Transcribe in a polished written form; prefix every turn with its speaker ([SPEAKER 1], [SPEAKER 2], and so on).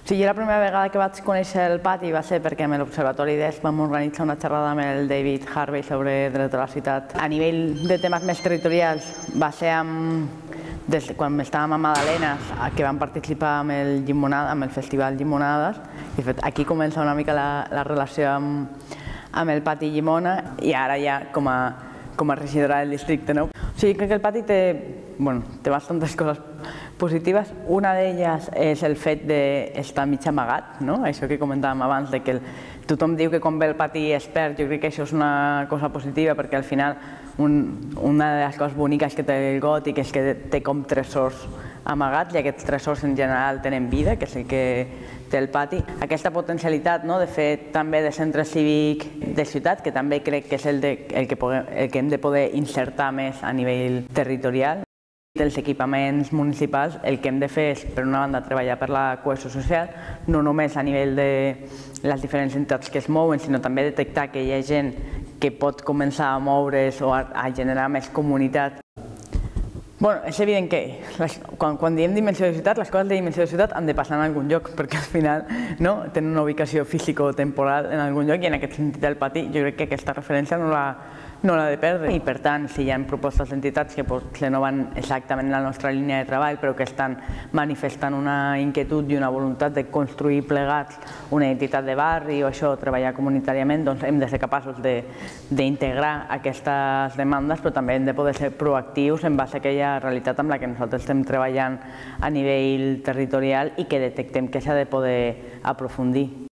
[SPEAKER 1] sigui, la primera vegada que vaig conèixer el pati va ser perquè amb l'Observatori d'ESP vam organitzar una xerrada amb el David Harvey sobre dret a la ciutat. A nivell de temes més territorials va ser quan estàvem a Madalenes, que vam participar amb el Festival Llimonades. De fet, aquí comença una mica la relació amb el pati Llimona i ara ja com a regidora del districte. O sigui, crec que el pati té bastantes coses positives. Una d'elles és el fet d'estar mig amagat, això que comentàvem abans, que tothom diu que quan ve el pati es perd. Jo crec que això és una cosa positiva perquè al final una de les coses boniques que té el gòtic és que té com tresors amagats i aquests tresors en general tenen vida, que és el que té el pati. Aquesta potencialitat de fer també de centre cívic de ciutat, que també crec que és el que hem de poder insertar més a nivell territorial. Dels equipaments municipals el que hem de fer és, per una banda, treballar per la cohesió social, no només a nivell de les diferents entitats que es mouen, sinó també detectar que hi ha gent que pot començar a moure's o a generar més comunitat. És evident que quan diem dimensió de ciutat, les coses de dimensió de ciutat han de passar en algun lloc, perquè al final tenen una ubicació físico-temporal en algun lloc i en aquest sentit el pati jo crec que aquesta referència no l'ha de perdre. I per tant, si hi ha propostes d'entitats que potser no van exactament en la nostra línia de treball però que estan manifestant una inquietud i una voluntat de construir plegats una identitat de barri o això, treballar comunitàriament, doncs hem de ser capaços d'integrar aquestes demandes, però també hem de poder ser proactius en base a aquella realitat amb la que nosaltres estem treballant a nivell territorial i que detectem que s'ha de poder aprofundir.